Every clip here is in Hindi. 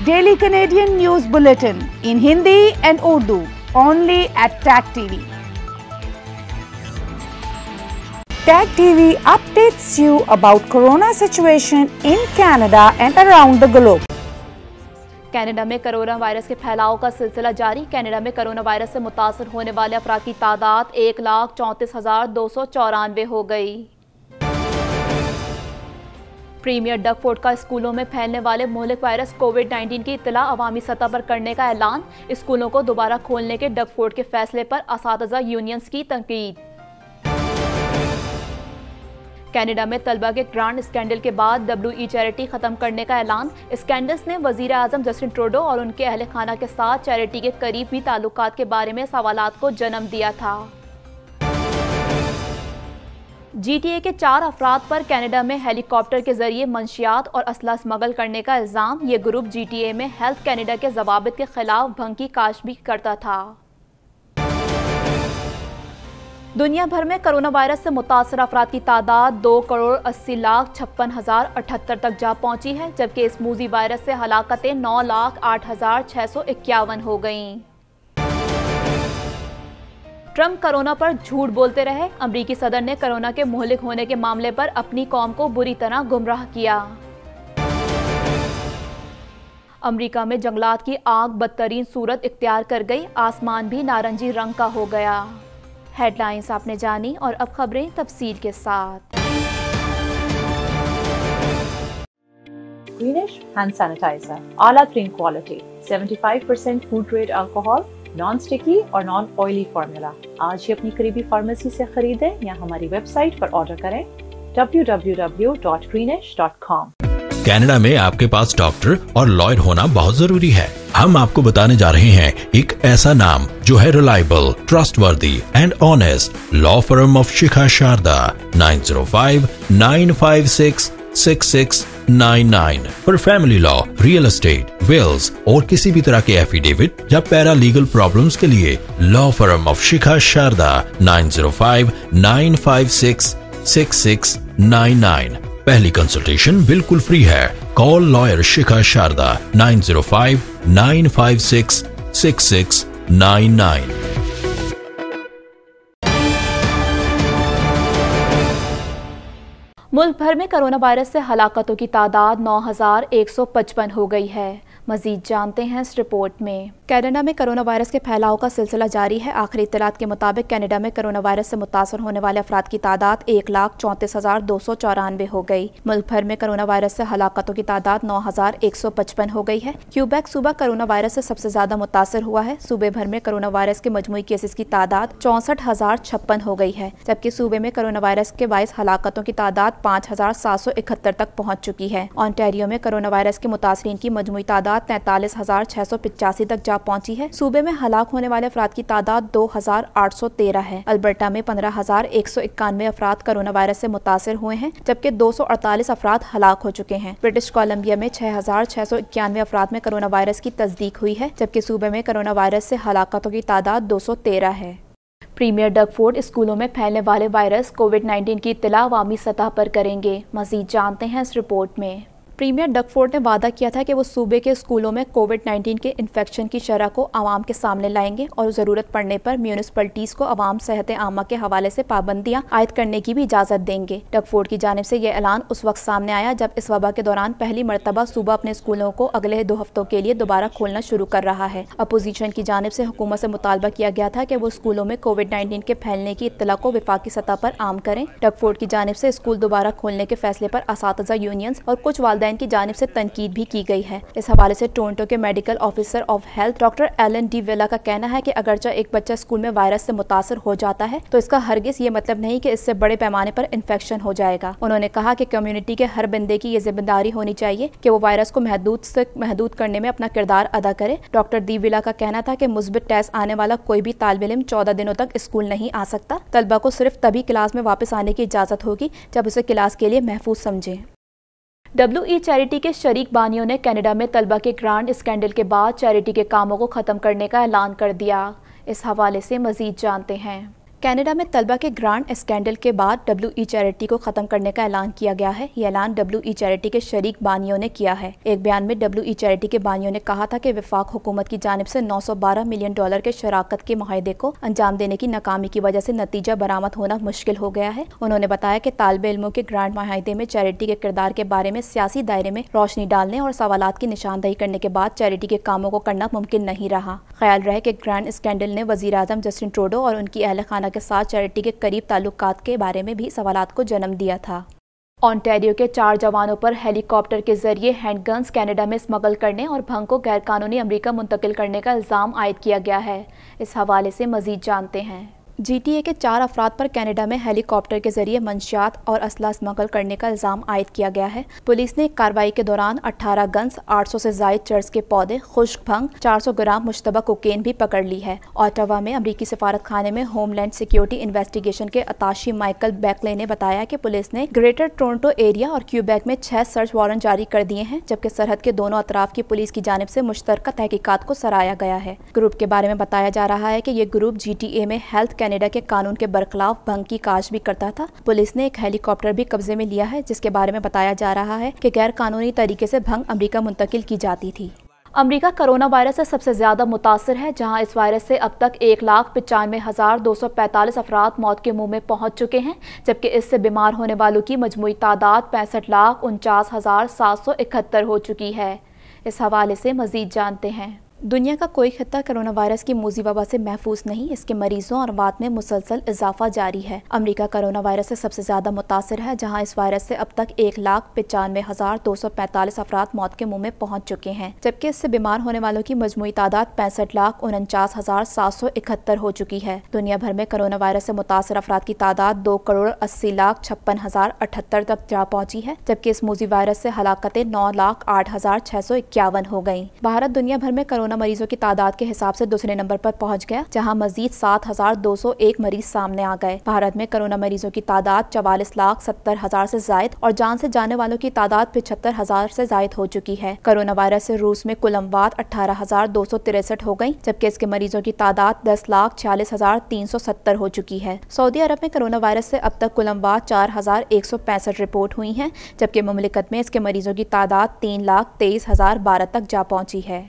Daily Canadian News Bulletin in Hindi and Urdu, only at TAG TV. TAG TV updates you about Corona situation in Canada and around the globe. Canada में कोरोना वायरस के फैलाव का सिलसिला जारी। कनाडा में कोरोना वायरस से मुतासर होने वाले अफराद की तादाद 1,34,294 हो गई। प्रीमियर डगफोर्ड का स्कूलों में फैलने वाले मुहलिक वायरस कोविड-19 की इत्तला अवामी सतह पर करने का ऐलान। स्कूलों को दोबारा खोलने के डगफोर्ड के फैसले पर असातिज़ा यूनियंस की तनकीद। कनाडा में तलबा के ग्रांट स्कैंडल के बाद WE चैरिटी खत्म करने का ऐलान। स्कैंडल्स ने वजीर आजम जस्टिन ट्रूडो और उनके अहल खाना के साथ चैरिटी के करीबी ताल्लुकात के बारे में सवालात को जन्म दिया था। GTA के 4 अफराद पर कनाडा में हेलीकॉप्टर के जरिए मंशियात और असला स्मगल करने का इल्ज़ाम। ये ग्रुप GTA में हेल्थ कनाडा के ज़वाबित के खिलाफ भंग की काशबी करता था। दुनिया भर में कोरोना वायरस से मुतासर अफराद की तादाद 2,80,56,078 तक जा पहुंची है, जबकि इस मूजी वायरस से हलाकतें 9,08,651 हो गईं। ट्रंप कोरोना पर झूठ बोलते रहे। अमरीकी सदर ने कोरोना के मुहलिक होने के मामले पर अपनी कौम को बुरी तरह गुमराह किया। अमरीका में जंगलात की आग बदतरीन सूरत इख्तियार कर गई। आसमान भी नारंगी रंग का हो गया। हेडलाइंस आपने जानी और अब खबरें तफसील के साथ। Greenish hand sanitizer, आला तरीन quality, 75% food grade alcohol, non sticky और नॉन ऑयली फार्मूला। आज ही अपनी करीबी फार्मेसी से खरीदें या हमारी वेबसाइट पर ऑर्डर करें www.greenish.com। कनाडा में आपके पास डॉक्टर और लॉयर होना बहुत जरूरी है। हम आपको बताने जा रहे हैं एक ऐसा नाम जो है reliable, trustworthy and honest. Law firm of Shikha Sharda, 905-956-6699 for family law, real estate, wills और किसी भी तरह के एफिडेविट या पैरा लीगल प्रॉब्लम्स के लिए law firm of Shikha Sharda, 905-956-6699। पहली कंसल्टेशन बिल्कुल फ्री है। Call lawyer Shikha Sharda, 905-956-6699। मुल्क भर में कोरोना वायरस से हलाकतों की तादाद 9,155 हो गई है। मजीद जानते हैं इस रिपोर्ट में। कनाडा में कोरोना वायरस के फैलाव का सिलसिला जारी है। आखिरी इत्तलात के मुताबिक कनाडा में कोरोना वायरस से मुतासर होने वाले अफराद की तादाद 1,34,294 हो गई। मुल्क भर में कोरोना वायरस से हलाकतों की तादाद 9,155 हो गई है। क्यूबेक सूबा कोरोना वायरस से सबसे ज्यादा मुतासर हुआ है। सूबे भर में कोरोना वायरस के मजमूई केसेस की तादाद 64,056 हो गई है, जबकि सूबे में कोरोना वायरस के 22 हलाकतों की तादाद 5,771 तक पहुँच चुकी है। ऑन्टेरियो में कोरोना वायरस के मुतासरीन की मजमूई तादाद 43,685 तक जा पहुंची है। सूबे में हलाक होने वाले अफराद की तादाद 2,813 है। अल्बर्टा में 15,191 अफराद कोरोना वायरस से मुतासर हुए हैं, जबकि 248 अफराद हलाक हो चुके हैं। ब्रिटिश कोलंबिया में 6,691 अफराद में कोरोना वायरस की तस्दीक हुई है, जबकि सूबे में कोरोना वायरस से हलाकतों की तादाद 213 है। प्रीमियर डगफोर्ड स्कूलों में फैलने वाले वायरस कोविड-19 की इत्तला अवामी सतह पर करेंगे। मजीद जानते हैं इस रिपोर्ट में। प्रीमियर डगफोर्ड ने वादा किया था कि वो सूबे के स्कूलों में कोविड-19 के इन्फेक्शन की शरह को आवाम के सामने लाएंगे और ज़रूरत पड़ने पर म्यूनिसिपलिटीज़ को आवाम सेहत आमा के हवाले से पाबंदियां आयद करने की भी इजाज़त देंगे। डगफोर्ड की जानिब से यह ऐलान उस वक्त सामने आया जब इस वबा के दौरान पहली मरतबा सूबा अपने स्कूलों को अगले 2 हफ्तों के लिए दोबारा खोलना शुरू कर रहा है। अपोजिशन की जानिब से हुकूमत से मुतालबा किया गया था कि वो स्कूलों में कोविड-19 के फैलने की इत्तला को विफाकी सतह पर आम करें। डगफोर्ड की जानिब से स्कूल दोबारा खोलने के फैसले पर असातिज़ा यूनियंस और कुछ वालिदैन की जानिब से तनकीद भी की गई है। इस हवाले से टोरंटो के medical officer of health doctor Eileen de Villa का कहना है कि अगरचे एक बच्चा स्कूल में वायरस से मुतासर हो जाता है तो इसका हरगिज ये मतलब नहीं कि इससे बड़े पैमाने पर इन्फेक्शन हो जाएगा। उन्होंने कहा कि कम्युनिटी के हर बंदे की ये जिम्मेदारी होनी चाहिए कि वो वायरस को महदूद करने में अपना किरदार अदा करे। डॉक्टर दी विला का कहना था कि मुस्बित टेस्ट आने वाला कोई भी तालिब इल्म 14 दिनों तक स्कूल नहीं आ सकता। तलबा को सिर्फ तभी क्लास में वापस आने की इजाजत होगी जब उसे क्लास के लिए महफूज समझे। WE चैरिटी के शरीक बानियों ने कनाडा में तलबा के ग्रांट स्कैंडल के बाद चैरिटी के कामों को खत्म करने का ऐलान कर दिया। इस हवाले से मजीद जानते हैं। कनाडा में तलबा के ग्रांट स्कैंडल के बाद WE चैरिटी को खत्म करने का ऐलान किया गया है। ये ऐलान WE चैरिटी के शरीक बानियों ने किया है। एक बयान में WE चैरिटी के बानियों ने कहा था कि वफाक हुकूमत की जानिब से $912 मिलियन के शराकत के मुआहदे को अंजाम देने की नाकामी की वजह से नतीजा बरामद होना मुश्किल हो गया है। उन्होंने बताया कि तालिब इल्मों के ग्रांट मुआहदे में चैरिटी के किरदार के बारे में सियासी दायरे में रोशनी डालने और सवालात की निशानदही करने के बाद चैरिटी के कामों को करना मुमकिन नहीं रहा। ख्याल रहे कि ग्रांट स्कैंडल ने वज़ीर आज़म जस्टिन ट्रूडो और उनकी अहल खाना के साथ चैरिटी के करीब ताल्लुकात के बारे में भी सवालात को जन्म दिया था। ओंटारियो के 4 जवानों पर हेलीकॉप्टर के जरिए हैंडगन्स कनाडा में स्मगल करने और भंग को गैरकानूनी अमेरिका मुंतकिल करने का इल्ज़ाम आयद किया गया है। इस हवाले से मज़ीद जानते हैं। GTA के 4 अफराद पर कनाडा में हेलीकॉप्टर के जरिए मंशियात और असला स्मगल करने का इल्ज़ाम आयद किया गया है। पुलिस ने कार्रवाई के दौरान 18 गन्स, 800 से जायद चर्च के पौधे, खुश्क भंग, 400 ग्राम मुश्तबा कोकेन भी पकड़ ली है। ओटावा में अमरीकी सफारत खाने में होमलैंड सिक्योरिटी इन्वेस्टिगेशन के अताशी माइकल बैकले ने बताया कि पुलिस ने ग्रेटर टोरंटो एरिया और क्यूबेक में 6 सर्च वारंट जारी कर दिए हैं, जबकि सरहद के दोनों अतराफ की पुलिस की जानिब से मुश्तरका तहकीकात को सराहा गया है। ग्रुप के बारे में बताया जा रहा है कि ये ग्रुप GTA में हेल्थ कनाडा के कानून के बरखिलाफ भंग की काश भी करता था। पुलिस ने एक हेलीकॉप्टर भी कब्जे में लिया है, जिसके बारे में बताया जा रहा है कि गैर कानूनी तरीके से भंग अमेरिका मुंतकिल की जाती थी। अमेरिका कोरोना वायरस से सबसे ज्यादा मुतासर है, जहां इस वायरस से अब तक 1,95,245 अफराद मौत के मुंह में पहुंच चुके हैं, जबकि इससे बीमार होने वालों की मजमूई तादाद 65,49,771 हो चुकी है। इस हवाले से मजीद जानते हैं। दुनिया का कोई खित्ता कोरोना वायरस की मूजी वबा से महफूज नहीं। इसके मरीजों और अमवात में मुसलसल इजाफा जारी है। अमेरिका कोरोना वायरस से सबसे ज्यादा मुतासर है, जहां इस वायरस से अब तक 1,95,245 अफराद मौत के मुंह में पहुंच चुके हैं, जबकि इससे बीमार होने वालों की मजमूई तादाद 65,49,771 हो चुकी है। दुनिया भर में कोरोना वायरस से मुतासर अफराद की तादाद 2,80,56,078 तक जा पहुंची है, जबकि इस मूजी वायरस से हलाकतें 9,08,651 हो गयी। भारत दुनिया भर में कोरोना मरीजों की तादाद के हिसाब से दूसरे नंबर पर पहुंच गया, जहां मजीद 7,201 मरीज सामने आ गए। भारत में कोरोना मरीजों की तादाद 44,70,000 से जायद और जान से जाने वालों की तादाद 75,000 से जायद हो चुकी है। कोरोना वायरस से रूस में कुल अमवात 18,263 हो गयी, जबकि इसके मरीजों की तादाद 10,46,370 हो चुकी है। सऊदी अरब में कोरोना वायरस से अब तक कुल अमवात 4,165 रिपोर्ट हुई हैं, जबकि मुमलिकत में इसके मरीजों की तादाद 3,23,012 तक जा पहुंची है।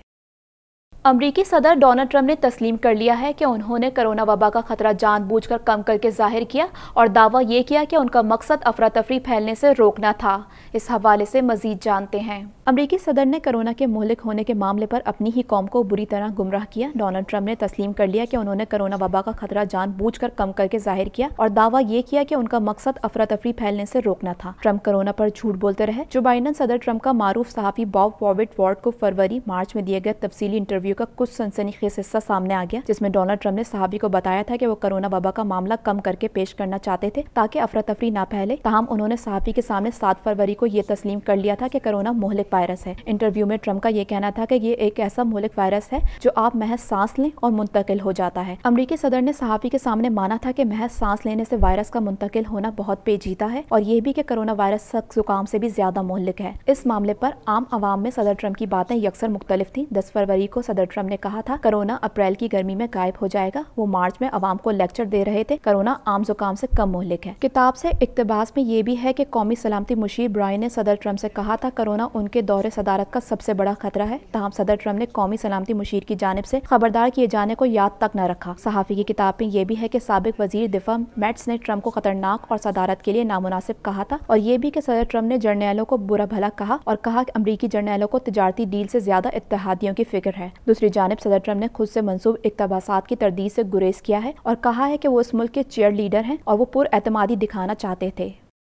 अमरीकी सदर डोनाल्ड ट्रंप ने तस्लीम कर लिया है कि उन्होंने कोरोना वबा का खतरा जानबूझकर कम करके जाहिर किया और दावा ये किया कि उनका मकसद अफरा तफरी फैलने से रोकना था। इस हवाले से मजीद जानते हैं। अमरीकी सदर ने कोरोना के मुहलिक होने के मामले पर अपनी ही कौम को बुरी तरह गुमराह किया। डोनाल्ड ट्रंप ने तस्लीम कर लिया कि उन्होंने कोरोना वबा का खतरा जानबूझकर कम करके जाहिर किया और दावा ये किया कि उनका मकसद अफरा तफरी फैलने से रोकना था। ट्रंप कोरोना पर झूठ बोलते रहे। जो बाइडेन सदर ट्रंप का मारूफ सहाफी बॉब वॉविट वार्ड को फरवरी मार्च में दिए गए तफसीली इंटरव्यू का कुछ सनसनीखेज हिस्सा सामने आ गया, जिसमें डोनाल्ड ट्रंप ने सहाबी को बताया था कि वो कोरोना वबा का मामला कम करके पेश करना चाहते थे ताकि अफरा तफरी ना फैले। ताहम उन्होंने सहाबी के सामने 7 फरवरी को ये तस्लीम कर लिया था कि कोरोना मुहलिक वायरस है। इंटरव्यू में ट्रंप का ये कहना था कि ये एक ऐसा मुहलिक वायरस है जो आप महज सांस लें और मुंतकिल हो जाता है। अमरीकी सदर ने सहाबी के सामने माना था कि महज सांस लेने से वायरस का मुंतकिल होना बहुत पेचीदा है और ये भी कि कोरोना वायरस सख्त जुकाम से भी ज्यादा मुहलिक है। इस मामले पर आम आवाम में सदर ट्रंप की बातें यकसर मुख्तलिफ थी। 10 फरवरी को सदर ट्रंप ने कहा था कोरोना अप्रैल की गर्मी में गायब हो जाएगा। वो मार्च में अवाम को लेक्चर दे रहे थे कोरोना आम जुकाम से कम मुहलिक है। किताब से इक्तबास में ये भी है कि कौमी सलामती मुशीर ब्रायन ने सदर ट्रंप से कहा था कोरोना उनके दौरे सदारत का सबसे बड़ा खतरा है। तमाम सदर ट्रंप ने कौमी सलामती मुशीर की जानिब से खबरदार किए जाने को याद तक न रखा। सहाफी की किताब में ये भी है कि साबिक वजीर दिफा मैट्स ने ट्रंप को खतरनाक और सदारत के लिए नामुनासिब कहा था और ये भी कि सदर ट्रंप ने जर्नैलों को बुरा भला कहा और कहा कि अमरीकी जर्नैलों को तिजारती डील से ज्यादा इत्तेहादियों की फिक्र है। दूसरी जानिब सदर ट्रंप ने खुद से मंसूब इक्तबासात की तरदीद से गुरेज किया है और कहा है कि वो इस मुल्क के चेयर लीडर हैं और वो पुरएतमादी दिखाना चाहते थे।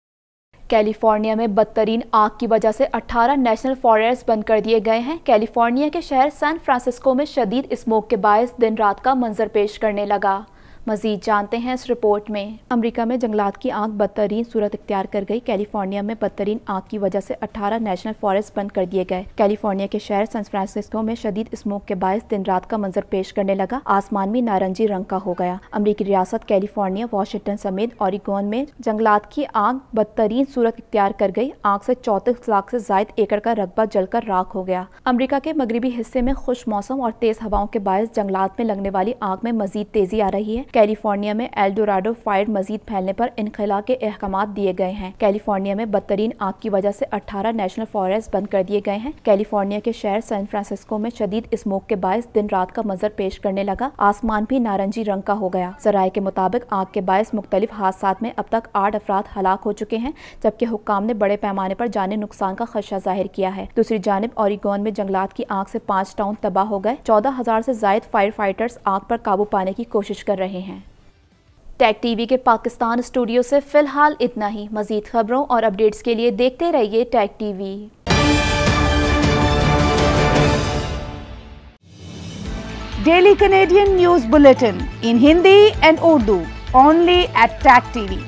कैलिफोर्निया में बदतरीन आग की वजह से 18 नेशनल फॉरेस्ट बंद कर दिए गए हैं। कैलिफोर्निया के शहर सैन फ्रांसिस्को में शदीद स्मोक के बायस दिन रात का मंजर पेश करने लगा। मजीद जानते हैं इस रिपोर्ट में। अमेरिका में जंगलात की आग बदतरीन सूरत इख्तियार कर गई। कैलिफोर्निया में बदतरीन आग की वजह से 18 नेशनल फॉरेस्ट बंद कर दिए गए। कैलिफोर्निया के शहर सैन फ्रांसिस्को में शदीद स्मोक के बायस दिन रात का मंजर पेश करने लगा। आसमान भी नारंगी रंग का हो गया। अमेरिकी रियासत कैलिफोर्निया, वाशिंगटन समेत ओरेगोन में जंगलात की आग बदतरीन सूरत इख्तियार कर गई। आग से 34 लाख से ज्यादा एकड़ का रकबा जलकर राख हो गया। अमेरिका के मगरबी हिस्से में खुश मौसम और तेज हवाओं के बायस जंगलात में लगने वाली आग में मजीद तेजी आ रही है। कैलिफोर्निया में एल डोराडो फायर मजीद फैलने पर इनखला के अहकाम दिए गए हैं। कैलिफोर्निया में बदतरीन आग की वजह से 18 नेशनल फॉरेस्ट बंद कर दिए गए हैं। कैलिफोर्निया के शहर सैन फ्रांसिस्को में शदीद स्मोक के बायस दिन रात का मंजर पेश करने लगा। आसमान भी नारंगी रंग का हो गया। सराय के मुताबिक आग के बायस मुख्तलिफ हादसात में अब तक 8 अफराद हलाक हो चुके हैं, जबकि हुक्काम ने बड़े पैमाने पर जानी नुकसान का खदशा जाहिर किया है। दूसरी जानिब ओरेगोन में जंगलात की आग से 5 टाउन तबाह हो गए। 14,000 से जायद फायर फाइटर्स आग पर काबू पाने की कोशिश कर रहे हैं। टेक टीवी के पाकिस्तान स्टूडियो से फिलहाल इतना ही। मजीद खबरों और अपडेट्स के लिए देखते रहिए Tech TV. Daily Canadian News Bulletin in Hindi and Urdu only at Tag TV.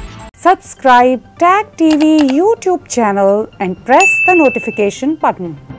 Subscribe Tag TV YouTube channel and press the notification button.